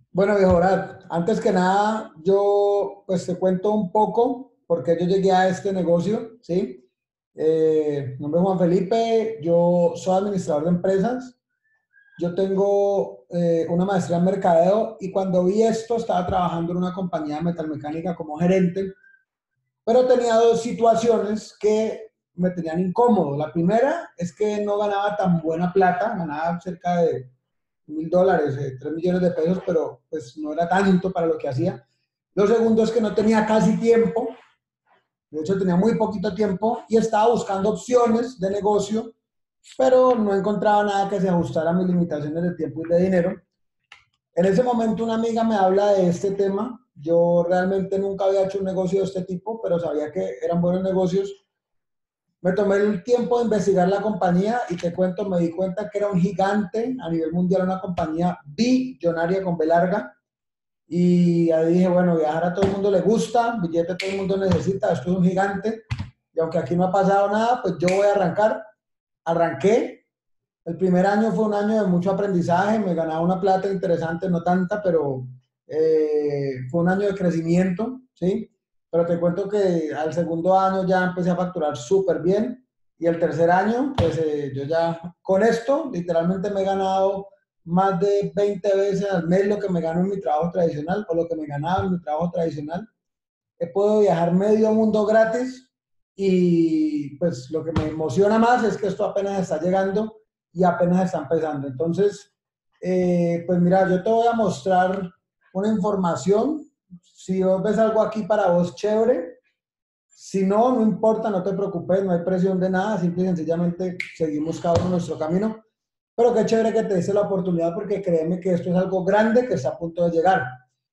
Bueno, viejo Brad, antes que nada, yo pues te cuento un poco por qué yo llegué a este negocio, ¿sí? Mi nombre es Juan Felipe, yo soy administrador de empresas, yo tengo una maestría en mercadeo y cuando vi esto estaba trabajando en una compañía de metalmecánica como gerente, pero tenía dos situaciones que me tenían incómodo. La primera es que no ganaba tan buena plata, ganaba cerca de $1.000, 3 millones de pesos, pero pues no era tanto para lo que hacía. Lo segundo es que no tenía casi tiempo, de hecho tenía muy poquito tiempo y estaba buscando opciones de negocio, pero no encontraba nada que se ajustara a mis limitaciones de tiempo y de dinero. En ese momento una amiga me habla de este tema. Yo realmente nunca había hecho un negocio de este tipo, pero sabía que eran buenos negocios. Me tomé el tiempo de investigar la compañía y te cuento, me di cuenta que era un gigante a nivel mundial, una compañía billonaria con B larga. Y ahí dije, bueno, viajar a todo el mundo le gusta, billete todo el mundo necesita, esto es un gigante. Y aunque aquí no ha pasado nada, pues yo voy a arrancar. Arranqué. El primer año fue un año de mucho aprendizaje, me ganaba una plata interesante, no tanta, pero fue un año de crecimiento, ¿sí? Pero te cuento que al segundo año ya empecé a facturar súper bien y el tercer año, pues yo ya con esto literalmente me he ganado más de 20 veces al mes lo que me gano en mi trabajo tradicional o lo que me ganaba en mi trabajo tradicional. He podido viajar medio mundo gratis y pues lo que me emociona más es que esto apenas está llegando y apenas está empezando. Entonces, pues mira, yo te voy a mostrar una información. Si vos ves algo aquí para vos, chévere. Si no, no importa, no te preocupes, no hay presión de nada, simple y sencillamente seguimos cada uno nuestro camino. Pero qué chévere que te dice la oportunidad porque créeme que esto es algo grande que está a punto de llegar.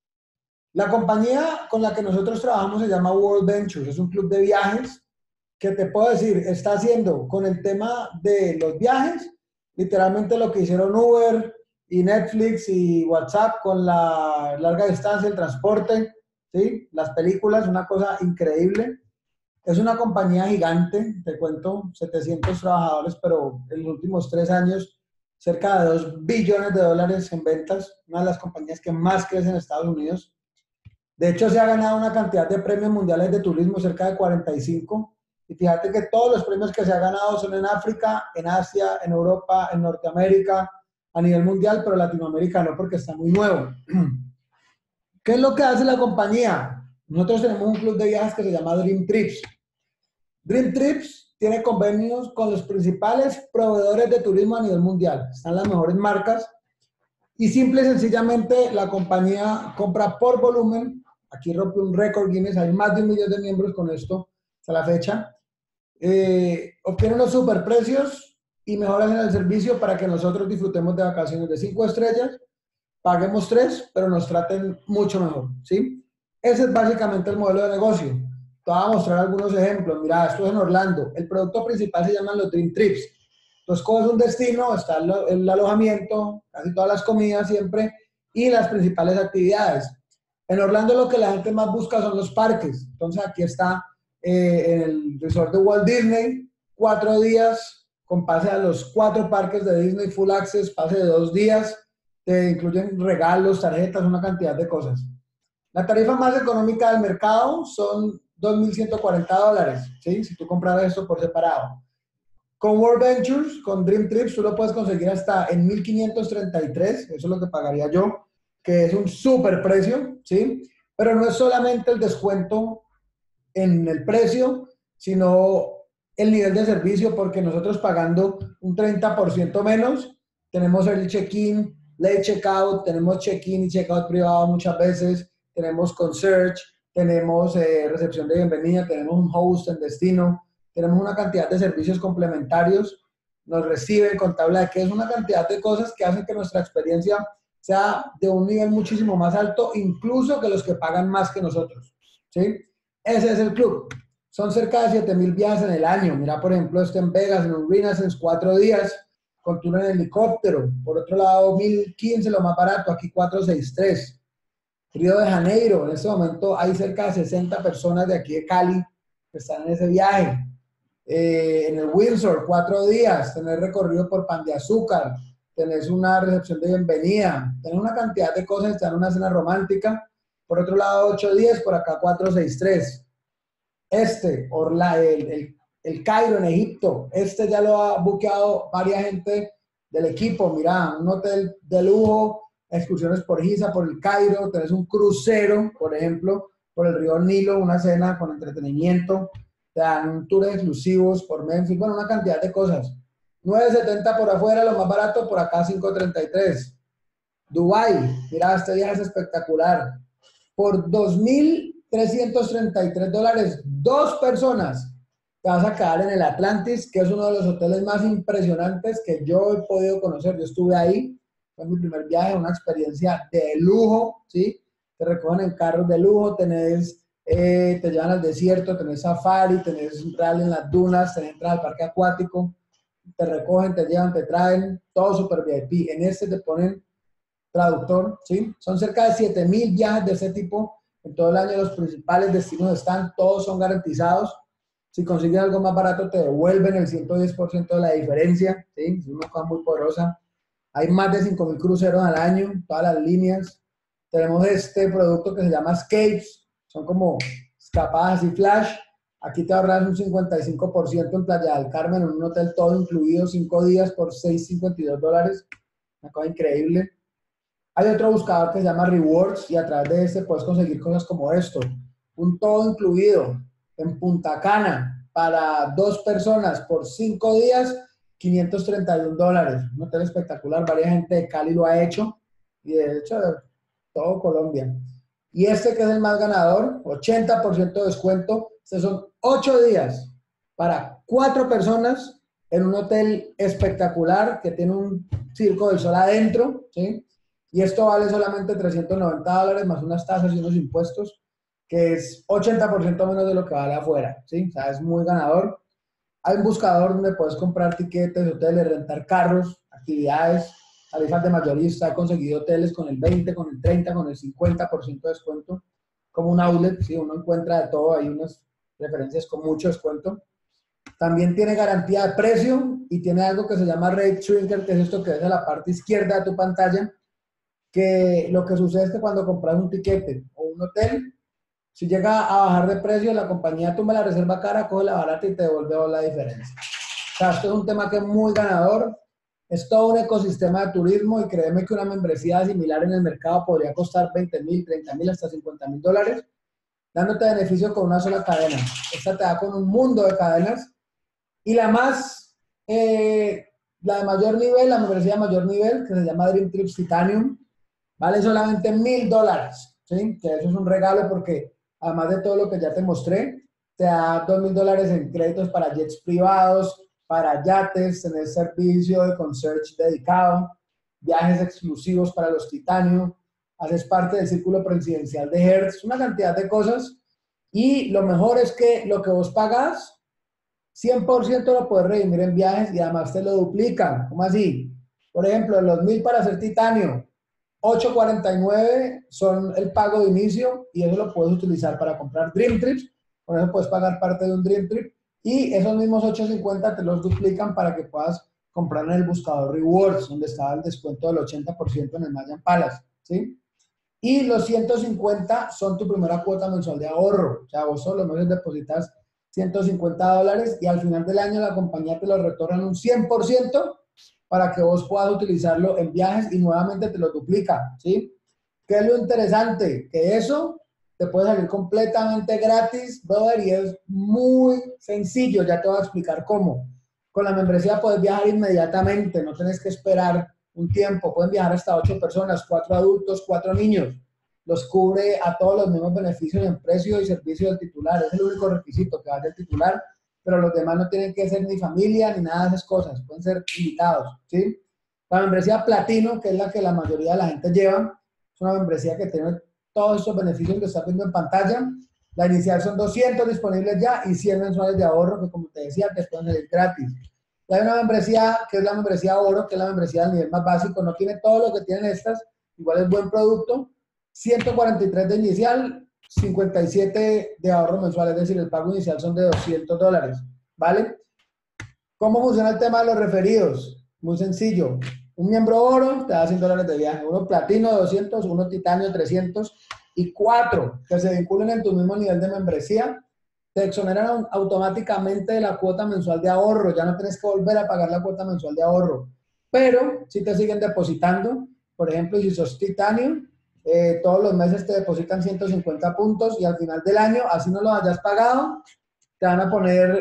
La compañía con la que nosotros trabajamos se llama World Ventures, es un club de viajes que te puedo decir, está haciendo con el tema de los viajes, literalmente lo que hicieron Uber y Netflix y WhatsApp con la larga distancia, el transporte, ¿sí? Las películas, una cosa increíble. Es una compañía gigante, te cuento, 700 trabajadores, pero en los últimos 3 años, cerca de $2 billones en ventas, una de las compañías que más crece en Estados Unidos. De hecho, se ha ganado una cantidad de premios mundiales de turismo, cerca de 45. Y fíjate que todos los premios que se ha ganado son en África, en Asia, en Europa, en Norteamérica, a nivel mundial, pero Latinoamérica no, porque está muy nuevo. ¿Qué es lo que hace la compañía? Nosotros tenemos un club de viajes que se llama Dream Trips. Dream Trips tiene convenios con los principales proveedores de turismo a nivel mundial. Están las mejores marcas y simple y sencillamente la compañía compra por volumen. Aquí rompe un récord Guinness, hay más de 1 millón de miembros con esto hasta la fecha. Obtiene unos superprecios y mejoras en el servicio para que nosotros disfrutemos de vacaciones de 5 estrellas, paguemos 3, pero nos traten mucho mejor, ¿sí? Ese es básicamente el modelo de negocio. Te voy a mostrar algunos ejemplos. Mira, esto es en Orlando. El producto principal se llaman los Dream Trips. Entonces, coges un destino, está el alojamiento, casi todas las comidas siempre, y las principales actividades. En Orlando lo que la gente más busca son los parques. Entonces, aquí está en el resort de Walt Disney, 4 días con pase a los 4 parques de Disney, full access, pase de 2 días, te incluyen regalos, tarjetas, una cantidad de cosas. La tarifa más económica del mercado son $2.140, ¿sí? Si tú compras esto por separado. Con World Ventures, con Dream Trips, tú lo puedes conseguir hasta en 1.533, eso es lo que pagaría yo, que es un súper precio, ¿sí? Pero no es solamente el descuento en el precio, sino el nivel de servicio, porque nosotros pagando un 30% menos, tenemos el check-in, late checkout, tenemos check-in y checkout privado muchas veces, tenemos concierge, tenemos recepción de bienvenida, tenemos un host en destino, tenemos una cantidad de servicios complementarios, nos reciben con tabla de que es una cantidad de cosas que hacen que nuestra experiencia sea de un nivel muchísimo más alto, incluso que los que pagan más que nosotros, ¿sí? Ese es el club. Son cerca de 7.000 viajes en el año. Mira, por ejemplo, esto en Vegas, en un Renaissance, 4 días, con tour en helicóptero. Por otro lado, 1.015, lo más barato, aquí 463. Río de Janeiro, en este momento hay cerca de 60 personas de aquí de Cali que están en ese viaje. En el Windsor, 4 días, tener recorrido por Pan de Azúcar, tenés una recepción de bienvenida, tenés una cantidad de cosas, están en una cena romántica. Por otro lado, 810, por acá 463. El Cairo en Egipto, ya lo ha buqueado varias gente del equipo. Mira, un hotel de lujo, excursiones por Giza, por el Cairo, tenés un crucero, por ejemplo, por el río Nilo, una cena con entretenimiento, te dan tours exclusivos por Memphis, bueno, una cantidad de cosas. 970 por afuera, lo más barato, por acá 533. Dubái, mira, este viaje es espectacular. Por $2,333, dos personas, te vas a quedar en el Atlantis, que es uno de los hoteles más impresionantes que yo he podido conocer. Yo estuve ahí, fue mi primer viaje, una experiencia de lujo, ¿sí? Te recogen en carros de lujo, te llevan al desierto, tenés safari, tenés rally en las dunas, tenés entrada al parque acuático, te recogen, te llevan, te traen, todo super VIP. En este te ponen traductor, ¿sí? Son cerca de 7,000 viajes de ese tipo en todo el año. Los principales destinos están, todos son garantizados. Si consiguen algo más barato, te devuelven el 110% de la diferencia, ¿sí? Es una cosa muy poderosa. Hay más de 5,000 cruceros al año, todas las líneas. Tenemos este producto que se llama Escapes, son como escapadas y flash. Aquí te ahorras un 55% en Playa del Carmen, en un hotel todo incluido, 5 días por $652. Una cosa increíble. Hay otro buscador que se llama Rewards y a través de este puedes conseguir cosas como esto. Un todo incluido en Punta Cana para 2 personas por 5 días, $531. Un hotel espectacular, varias gente de Cali lo ha hecho y de hecho de todo Colombia. Y este que es el más ganador, 80% de descuento. Estos son 8 días para 4 personas en un hotel espectacular que tiene un circo del sol adentro, ¿sí? Y esto vale solamente $390 más unas tasas y unos impuestos, que es 80% menos de lo que vale afuera, ¿sí? O sea, es muy ganador. Hay un buscador donde puedes comprar tiquetes, hoteles, rentar carros, actividades, tarifas de mayorista. He conseguido hoteles con el 20, con el 30, con el 50% de descuento, como un outlet, ¿sí? Uno encuentra de todo, hay unas referencias con mucho descuento. También tiene garantía de precio y tiene algo que se llama Rate Shrinker, que es esto que ves a la parte izquierda de tu pantalla, que lo que sucede es que cuando compras un tiquete o un hotel, si llega a bajar de precio, la compañía toma la reserva cara, coge la barata y te devuelve la diferencia. O sea, esto es un tema que es muy ganador, es todo un ecosistema de turismo y créeme que una membresía similar en el mercado podría costar 20,000, 30,000, hasta $50,000, dándote beneficio con una sola cadena. Esta te da con un mundo de cadenas y la de mayor nivel, la membresía de mayor nivel, que se llama Dream Trips Titanium, vale solamente $1,000, ¿sí? Que eso es un regalo porque además de todo lo que ya te mostré, te da $2,000 en créditos para jets privados, para yates, tener servicio de concierge dedicado, viajes exclusivos para los Titanium, haces parte del círculo presidencial de Hertz, una cantidad de cosas. Y lo mejor es que lo que vos pagas, 100% lo puedes redimir en viajes y además te lo duplican. ¿Cómo así? Por ejemplo, los 1,000 para hacer titanio, 849 son el pago de inicio y eso lo puedes utilizar para comprar Dream Trips. Con eso puedes pagar parte de un Dream Trip y esos mismos 850 te los duplican para que puedas comprar en el buscador Rewards, donde estaba el descuento del 80% en el Mayan Palace, ¿sí? Y los 150 son tu primera cuota mensual de ahorro. O sea, vos solo meses depositas $150 y al final del año la compañía te lo retorna un 100% para que vos puedas utilizarlo en viajes y nuevamente te lo duplica, ¿sí? ¿Qué es lo interesante? Que eso te puede salir completamente gratis, brother, y es muy sencillo. Ya te voy a explicar cómo. Con la membresía puedes viajar inmediatamente, no tienes que esperar un tiempo. Pueden viajar hasta 8 personas, 4 adultos, 4 niños. Los cubre a todos los mismos beneficios en precio y servicio del titular. Es el único requisito, que vaya el titular, pero los demás no tienen que ser ni familia ni nada de esas cosas. Pueden ser invitados, ¿sí? La membresía Platino, que es la que la mayoría de la gente lleva, es una membresía que tiene todos estos beneficios que estás viendo en pantalla. La inicial son 200 disponibles ya y 100 mensuales de ahorro que, como te decía, te pueden salir gratis. Y hay una membresía que es la membresía Oro, que es la membresía del nivel más básico. No tiene todo lo que tienen estas, igual es buen producto. 143 de inicial, 57 de ahorro mensual, es decir, el pago inicial son de $200, ¿vale? ¿Cómo funciona el tema de los referidos? Muy sencillo. Un miembro oro te da $100 de viaje, uno platino 200, uno titanio 300 y 4 que se vinculen en tu mismo nivel de membresía, te exoneran automáticamente de la cuota mensual de ahorro, ya no tienes que volver a pagar la cuota mensual de ahorro, pero si te siguen depositando, por ejemplo, si sos titanio, todos los meses te depositan 150 puntos y al final del año, así no lo hayas pagado, te van a poner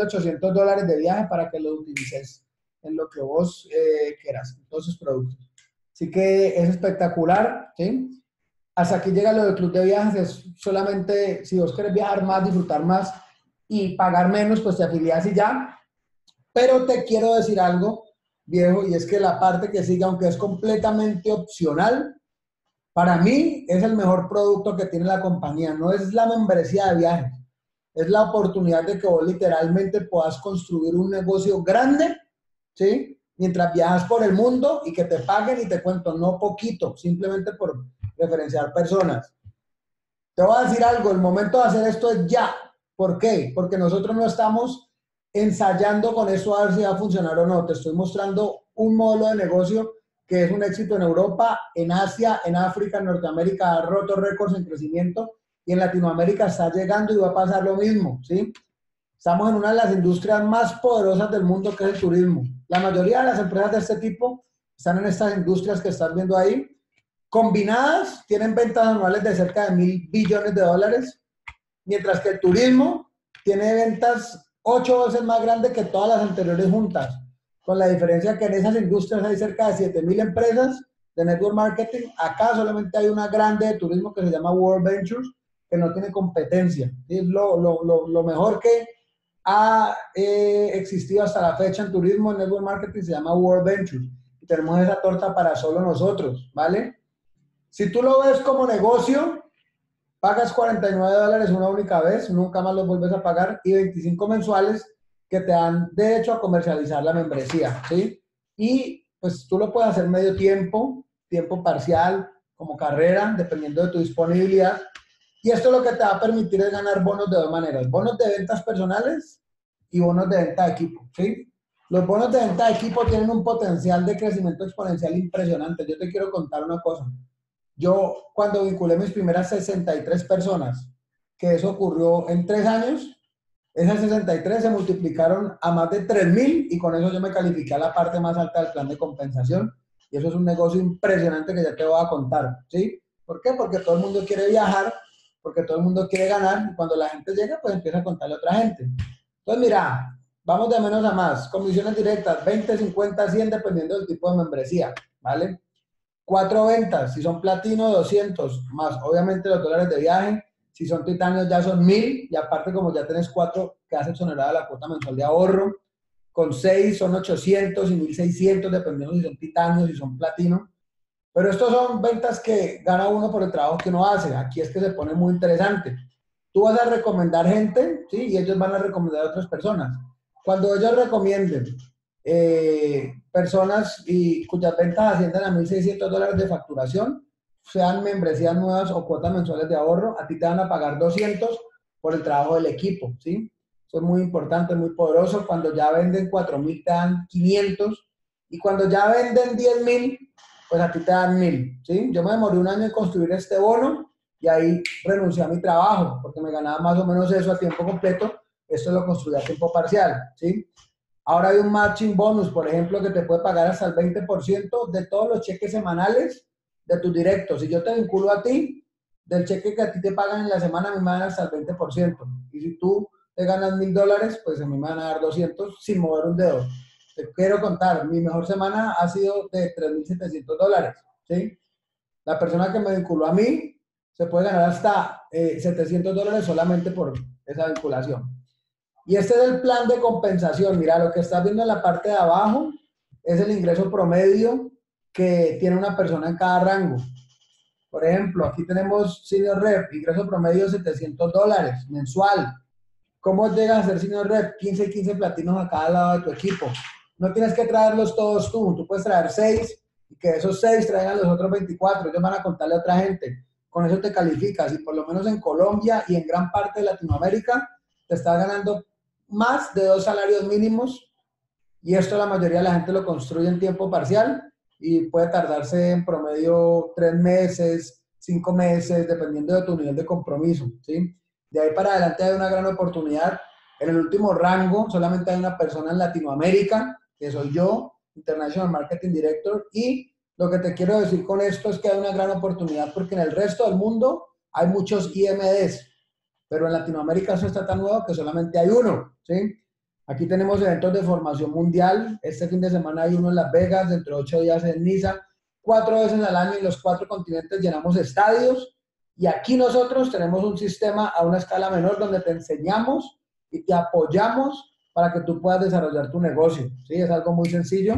$1.800 de viaje para que lo utilices en lo que vos quieras, en todos sus productos. Así que es espectacular, ¿sí? Hasta aquí llega lo del club de viajes, es solamente si vos querés viajar más, disfrutar más y pagar menos, pues te afilias y ya. Pero te quiero decir algo, viejo, y es que la parte que sigue, aunque es completamente opcional, para mí es el mejor producto que tiene la compañía. No es la membresía de viajes, es la oportunidad de que vos literalmente puedas construir un negocio grande, ¿sí? Mientras viajas por el mundo y que te paguen y te cuento, no poquito, simplemente por referenciar personas. Te voy a decir algo, el momento de hacer esto es ya. ¿Por qué? Porque nosotros no estamos ensayando con eso a ver si va a funcionar o no. Te estoy mostrando un modelo de negocio que es un éxito en Europa, en Asia, en África, en Norteamérica, ha roto récords en crecimiento y en Latinoamérica está llegando y va a pasar lo mismo, ¿sí? Estamos en una de las industrias más poderosas del mundo, que es el turismo. La mayoría de las empresas de este tipo están en estas industrias que estás viendo ahí. Combinadas, tienen ventas anuales de cerca de $1.000 billones, mientras que el turismo tiene ventas 8 veces más grandes que todas las anteriores juntas, con la diferencia que en esas industrias hay cerca de 7.000 empresas de network marketing. Acá solamente hay una grande de turismo que se llama World Ventures, que no tiene competencia. Es lo mejor que ha existido hasta la fecha en turismo, en network marketing, se llama World Ventures. Y tenemos esa torta para solo nosotros, ¿vale? Si tú lo ves como negocio, pagas $49 una única vez, nunca más los vuelves a pagar, y 25 mensuales que te dan derecho a comercializar la membresía, ¿sí? Y pues tú lo puedes hacer medio tiempo, tiempo parcial, como carrera, dependiendo de tu disponibilidad. Y esto lo que te va a permitir es ganar bonos de dos maneras, bonos de ventas personales y bonos de venta de equipo, ¿sí? Los bonos de venta de equipo tienen un potencial de crecimiento exponencial impresionante. Yo te quiero contar una cosa. Yo, cuando vinculé mis primeras 63 personas, que eso ocurrió en 3 años, esas 63 se multiplicaron a más de 3.000 y con eso yo me califiqué a la parte más alta del plan de compensación. Y eso es un negocio impresionante que ya te voy a contar, ¿sí? ¿Por qué? Porque todo el mundo quiere viajar, porque todo el mundo quiere ganar y cuando la gente llega, pues empieza a contarle a otra gente. Entonces, mira, vamos de menos a más. Comisiones directas, 20, 50, 100, dependiendo del tipo de membresía, ¿vale? 4 ventas, si son platino, 200, más obviamente los dólares de viaje. Si son titanios ya son 1.000 y aparte como ya tenés 4, quedas exonerada la cuota mensual de ahorro. Con 6 son 800 y 1.600 dependiendo si son titanios, si son platino. Pero estos son ventas que gana uno por el trabajo que uno hace. Aquí es que se pone muy interesante. Tú vas a recomendar gente, ¿sí? Y ellos van a recomendar a otras personas. Cuando ellos recomienden personas y cuyas ventas ascienden a $1.600 de facturación, sean membresías nuevas o cuotas mensuales de ahorro, a ti te van a pagar 200 por el trabajo del equipo, ¿sí? Eso es muy importante, muy poderoso. Cuando ya venden 4.000 te dan 500 y cuando ya venden 10.000, pues a ti te dan 1.000, ¿sí? Yo me demoré un año en construir este bono y ahí renuncié a mi trabajo porque me ganaba más o menos eso a tiempo completo. Esto lo construí a tiempo parcial, ¿sí? Ahora hay un matching bonus, por ejemplo, que te puede pagar hasta el 20% de todos los cheques semanales de tus directos. Si yo te vinculo a ti, del cheque que a ti te pagan en la semana, a mí me dan hasta el 20%. Y si tú te ganas $1.000, pues a mí me van a dar 200 sin mover un dedo. Te quiero contar, mi mejor semana ha sido de $3.700, ¿sí? La persona que me vinculó a mí se puede ganar hasta $700 solamente por esa vinculación. Y este es el plan de compensación. Mira, lo que estás viendo en la parte de abajo es el ingreso promedio que tiene una persona en cada rango. Por ejemplo, aquí tenemos Senior Rep, ingreso promedio $700 mensual. ¿Cómo llegas a ser Senior Rep? 15 y 15 platinos a cada lado de tu equipo. No tienes que traerlos todos tú puedes traer 6 y que esos 6 traigan los otros 24. Ellos van a contarle a otra gente. Con eso te calificas y por lo menos en Colombia y en gran parte de Latinoamérica te estás ganando más de 2 salarios mínimos y esto la mayoría de la gente lo construye en tiempo parcial y puede tardarse en promedio 3 meses, 5 meses, dependiendo de tu nivel de compromiso, ¿sí? De ahí para adelante hay una gran oportunidad. En el último rango solamente hay una persona en Latinoamérica, que soy yo, International Marketing Director, y lo que te quiero decir con esto es que hay una gran oportunidad porque en el resto del mundo hay muchos IMDs, pero en Latinoamérica eso está tan nuevo que solamente hay uno, ¿sí? Aquí tenemos eventos de formación mundial. Este fin de semana hay uno en Las Vegas, dentro de 8 días en Niza. 4 veces al año en los 4 continentes llenamos estadios. Y aquí nosotros tenemos un sistema a una escala menor donde te enseñamos y te apoyamos para que tú puedas desarrollar tu negocio. ¿Sí? Es algo muy sencillo.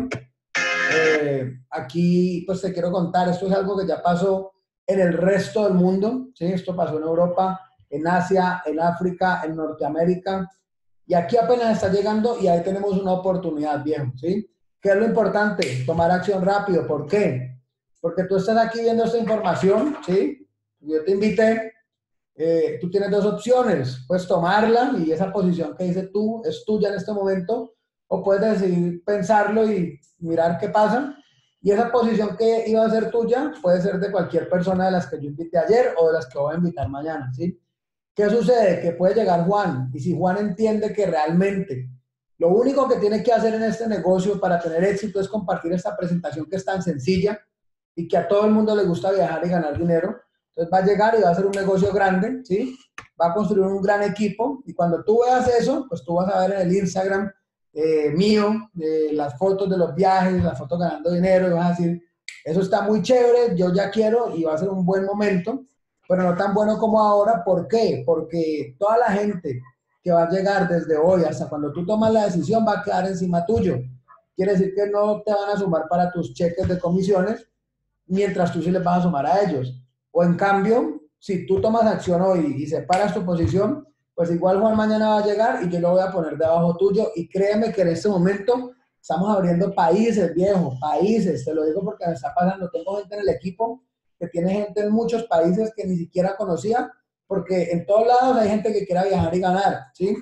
Aquí pues te quiero contar, esto es algo que ya pasó en el resto del mundo. ¿Sí? Esto pasó en Europa, en Asia, en África, en Norteamérica. Y aquí apenas está llegando y ahí tenemos una oportunidad, viejo, ¿sí? ¿Qué es lo importante? Tomar acción rápido. ¿Por qué? Porque tú estás aquí viendo esta información, ¿sí? Yo te invité, tú tienes dos opciones. Puedes tomarla y esa posición que dice tú es tuya en este momento, o puedes decidir pensarlo y mirar qué pasa. Y esa posición que iba a ser tuya puede ser de cualquier persona de las que yo invité ayer o de las que voy a invitar mañana, ¿sí? ¿Qué sucede? Que puede llegar Juan y si Juan entiende que realmente lo único que tiene que hacer en este negocio para tener éxito es compartir esta presentación que es tan sencilla y que a todo el mundo le gusta viajar y ganar dinero, entonces va a llegar y va a hacer un negocio grande, ¿sí? Va a construir un gran equipo y cuando tú veas eso, pues tú vas a ver en el Instagram mío las fotos de los viajes, las fotos ganando dinero y vas a decir, eso está muy chévere, yo ya quiero y va a ser un buen momento pero no tan bueno como ahora. ¿Por qué? Porque toda la gente que va a llegar desde hoy hasta cuando tú tomas la decisión va a quedar encima tuyo. Quiere decir que no te van a sumar para tus cheques de comisiones, mientras tú sí les vas a sumar a ellos. O en cambio, si tú tomas acción hoy y separas tu posición, pues igual Juan mañana va a llegar y yo lo voy a poner debajo tuyo. Y créeme que en este momento estamos abriendo países, viejo, países. Te lo digo porque me está pasando. Tengo gente en el equipo que tiene gente en muchos países que ni siquiera conocía, porque en todos lados hay gente que quiera viajar y ganar, ¿sí?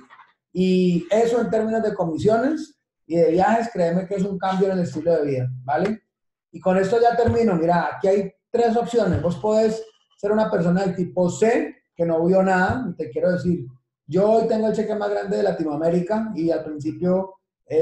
Y eso en términos de comisiones y de viajes, créeme que es un cambio en el estilo de vida, ¿vale? Y con esto ya termino. Mira, aquí hay 3 opciones. Vos podés ser una persona del tipo C, que no vio nada, y te quiero decir, yo hoy tengo el cheque más grande de Latinoamérica y al principio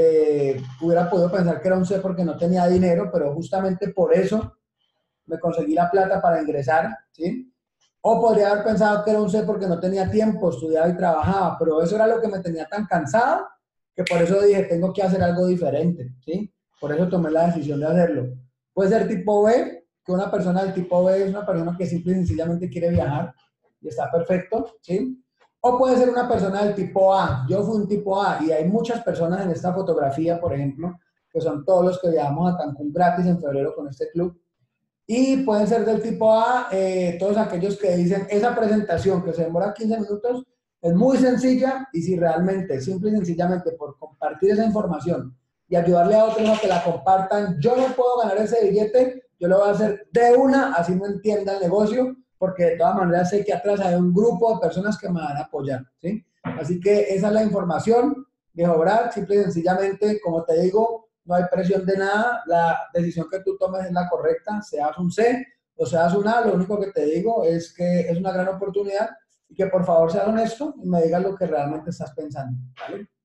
hubiera podido pensar que era un C porque no tenía dinero, pero justamente por eso me conseguí la plata para ingresar, ¿sí? O podría haber pensado que era un C porque no tenía tiempo, estudiaba y trabajaba, pero eso era lo que me tenía tan cansado que por eso dije, tengo que hacer algo diferente, ¿sí? Por eso tomé la decisión de hacerlo. Puede ser tipo B, que una persona del tipo B es una persona que simple y sencillamente quiere viajar y está perfecto, ¿sí? O puede ser una persona del tipo A. Yo fui un tipo A y hay muchas personas en esta fotografía, por ejemplo, que son todos los que viajamos a Cancún gratis en febrero con este club. Y pueden ser del tipo A, todos aquellos que dicen, esa presentación que se demora 15 minutos es muy sencilla y si realmente, simple y sencillamente por compartir esa información y ayudarle a otros a que la compartan, yo no puedo ganar ese billete, yo lo voy a hacer de una, así no entienda el negocio, porque de todas maneras sé que atrás hay un grupo de personas que me van a apoyar, ¿sí? Así que esa es la información, viejo Brad, simple y sencillamente, como te digo, no hay presión de nada, la decisión que tú tomes es la correcta, seas un C o seas un A, lo único que te digo es que es una gran oportunidad y que por favor seas honesto y me digas lo que realmente estás pensando, ¿vale?